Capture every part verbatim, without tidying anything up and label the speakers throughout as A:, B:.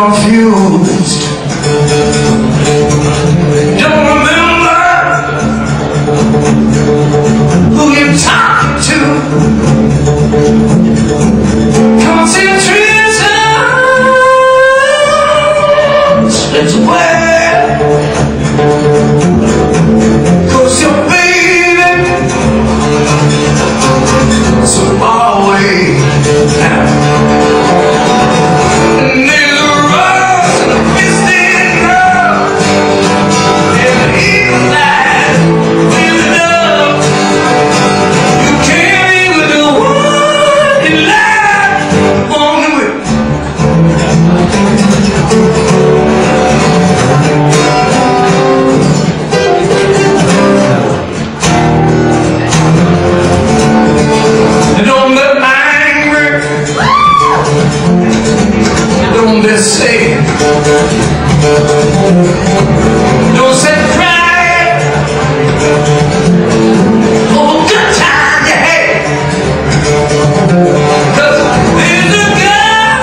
A: confused. Don't remember who you're talking to. Concentration slips away. Cause your baby so far away now. Say, don't say cry over a good time you had. Cause there's a guy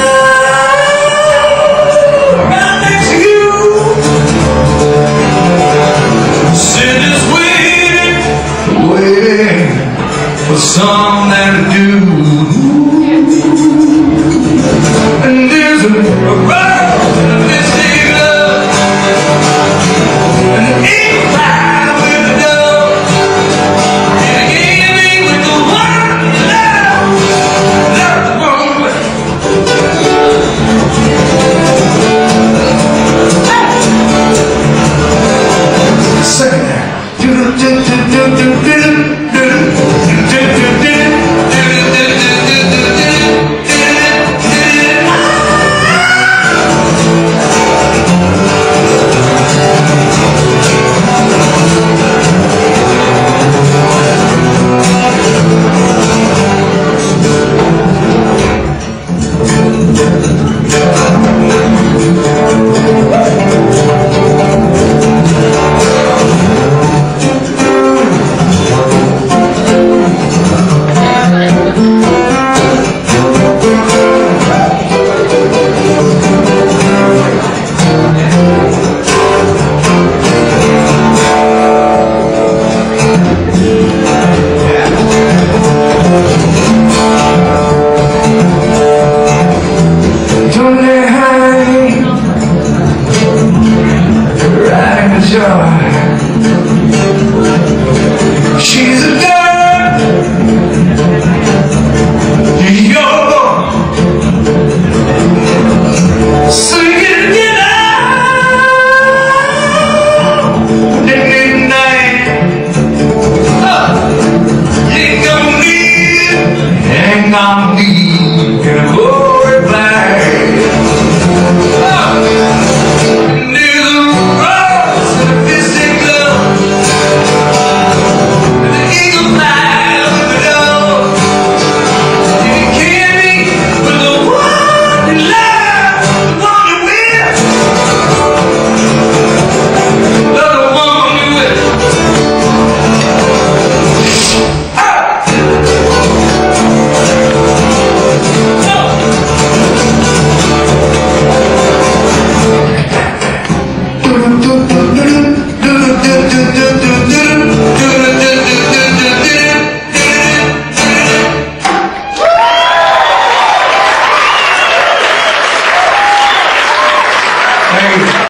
A: right next to you, sitting just waiting, waiting for something to do. And there's a road, a mystic love, and an eagle fly with a dove, and a gaming with the one love, love the wrong way. Sing it now. Do do do do do do do do do do do. She's a girl, you're born, so you can get out at midnight. Oh, you ain't gonna need, ain't gonna need a glory flag. Oh.